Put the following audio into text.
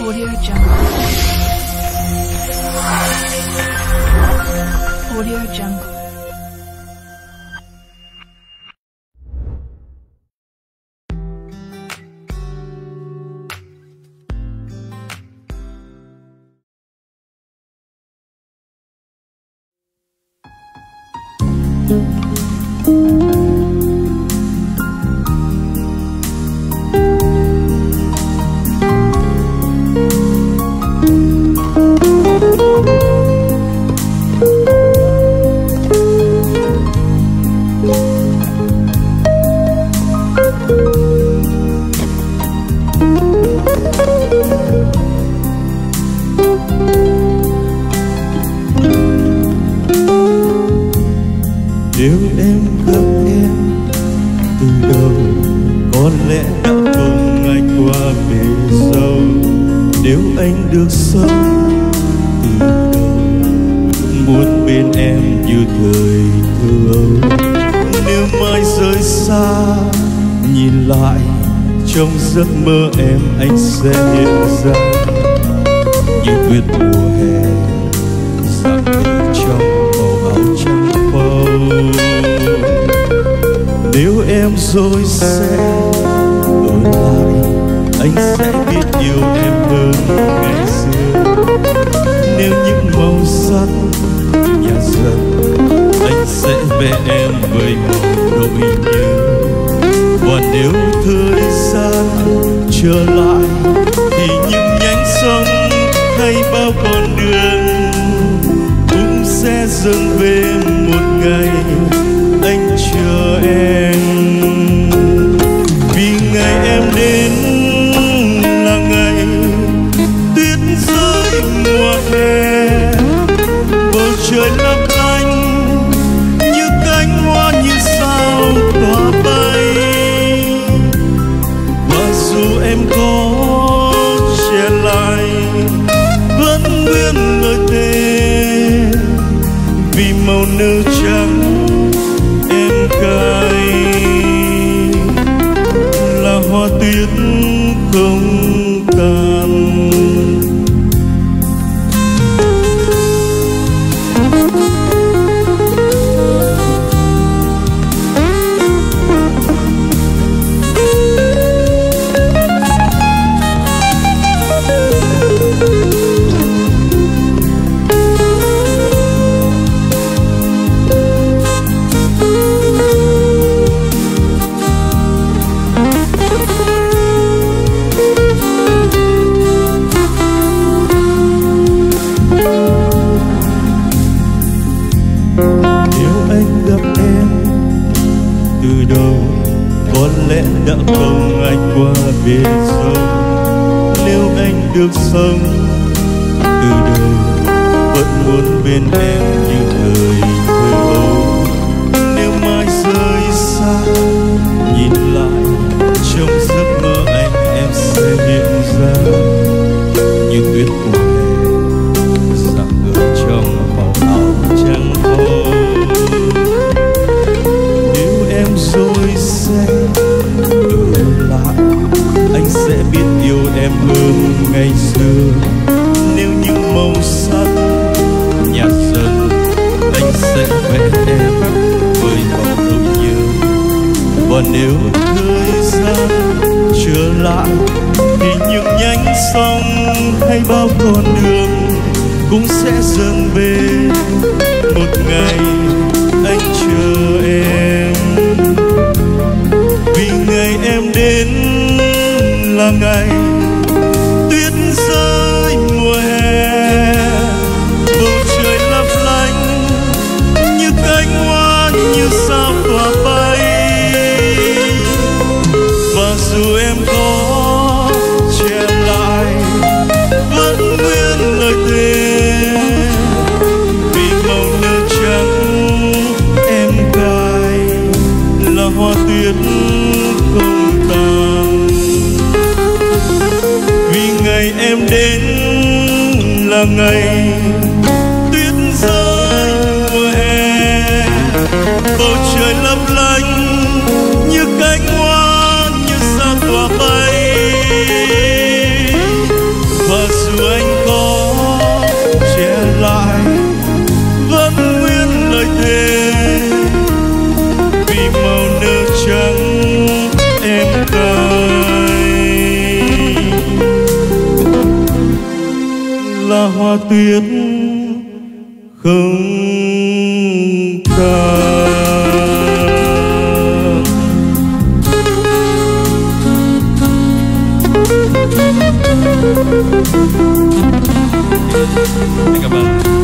Audio Jungle. Audio Jungle. Nếu em gặp em từ đầu, có lẽ đã cùng anh qua bể dâu. Nếu anh được sống từ đầu, muốn bên em như thời thơ ấu. Nếu mai rời xa, nhìn lại trong giấc mơ em, anh sẽ hiện ra như tuyết mùa hè dạng ngời trong màu áo trắng phau. Nếu em rồi sẽ ở lại, anh sẽ biết yêu em hơn ngày xưa. Nếu những màu sắc nhạt dần, anh sẽ vẽ em với màu nỗi nhớ. Và nếu thời gian trở lại, thì những nhánh sông hay bao con đường cũng sẽ dâng về một ngày anh chờ em. Vì ngày em đến là ngày tuyết rơi mùa hè, bầu trời lấp lánh như cánh hoa như sao tỏa bay. Và dù em có che lại, vẫn nguyên lời thề, vì màu nâu trắng em cài là hoa tuyết không tàn. Có lẽ đã không anh qua bể dâu. Nếu anh được sống từ đầu, vẫn muốn bên em như thời thơ ấu. Nếu mai rời xa, nhìn lại trong giấc mơ anh, em sẽ hiện ra như tuyết mùa hè dạng ngời trong màu áo trắng phau. Nếu em rồi sẽ ở lại, anh sẽ biết yêu em hơn ngày xưa. Nếu những màu sắc nhạt dần, anh sẽ vẽ em với màu nỗi nhớ. Và nếu thời gian trở lại, thì những nhánh sông hay bao con đường cũng sẽ dần về một ngày anh chờ em. Vì ngày em đến là ngày tuyết rơi mùa hè, bầu trời lấp lánh như cánh hoa như sao tỏa bay. Và dù em có che lại, vẫn nguyên lời thề, vì màu nâu trắng em cài là hoa tuyết không tàn. Vì ngày em đến là ngày tuyết rơi mùa hè, bầu trời lấp lánh như cánh hoa như sao tỏa bay. Và hoa tuyết không tàn. Cảm ơn.